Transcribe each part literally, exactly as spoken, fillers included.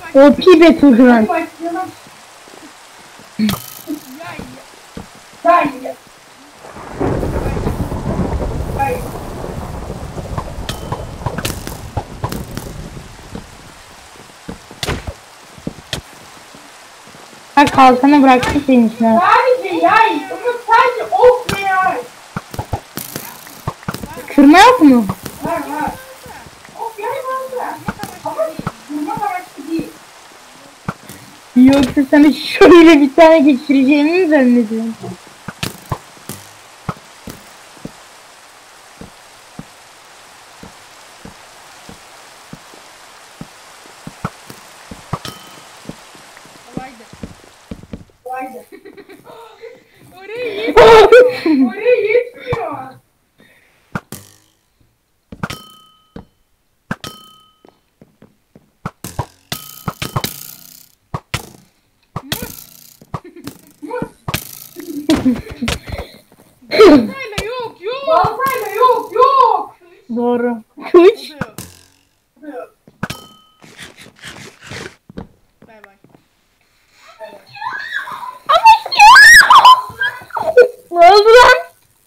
O P Battleground. Bak kalkanı bıraktı senin için. Sadece yay. Bunu sadece ok ve yay. Kırma yok mu? Var var. Ok yay var da. Ama vurmak amaçlı değil. Yoksa sana şöyle bir tane geçireceğimi mi zannediyorsun? Kolaydı. Kolaydı. Oraya yetmiyor. Oraya yetmiyor. Baltayla yok yok. Baltayla yok yok. Doğru. Kılıç. Bay bay. Ne oldu lan?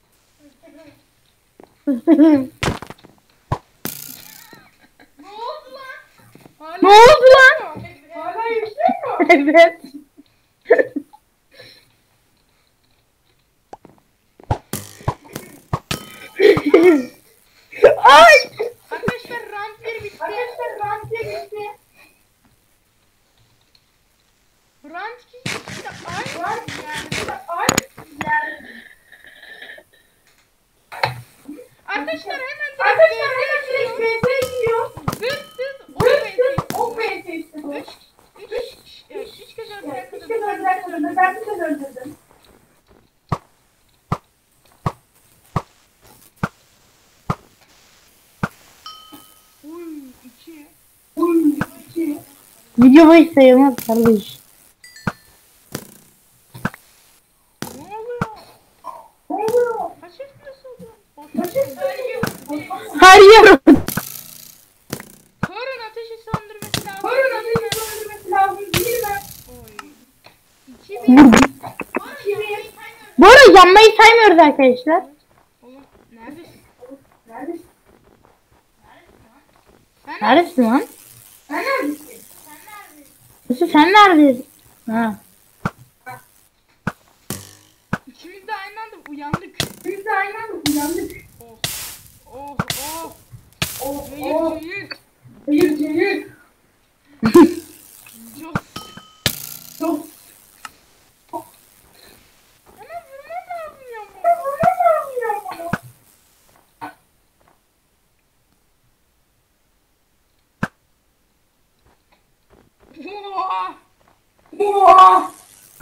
Ne oldu lan? Hala Ne oldu lan? Hala yüksek mi? Evet. Ay! Arkadaşlar round bir bitti. Arkadaşlar rant bitti. Round iki işte ay. Rant Yani. ay. Yani. Arkadaşlar hemen direkt Arkadaşlar hemen direkt V S gidiyor. zırsız o Hırsız ok V S işte bu. Üç, üç, evet, üç kez öldüren Evet, üç kadını kez öldüren kadını ben bir kez öldürdüm. Uy, iki. Uy, iki. Video boyu sayılmaz kardeş. Ne oluyor? Ne oluyor? Kaç FPS oldu? Kaç Her yer. Karın ateşi söndürmesi lazım. Karın ateşi söndürmesi lazım değil mi? Oy. iki bin. Bu arada yanmayı saymıyoruz arkadaşlar. Oğlum neredesin? Neredesin? Sen Neredesin lan? Sen neredesin? Nasıl sen neredesin? Ha. İkimiz de aynı anda uyandık. Biz de aynı anda uyandık. Oh. Oh oh. Oh, Cayır oh. cayır. Cayır cayır. Çok. Çok. Hemen vurmam lazım ya bu. Vurmam lazım ya bunu. Oha. Oha.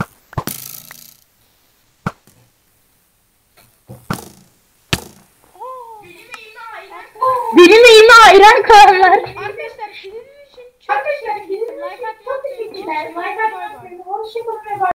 Oh. Benim elime ayran kalanlar. Arkadaşlar sizin için çok Arkadaşlar, bizim like için atmayı çok teşekkürler. Like atmayı unutmayın. Hoşçakalın ve bye.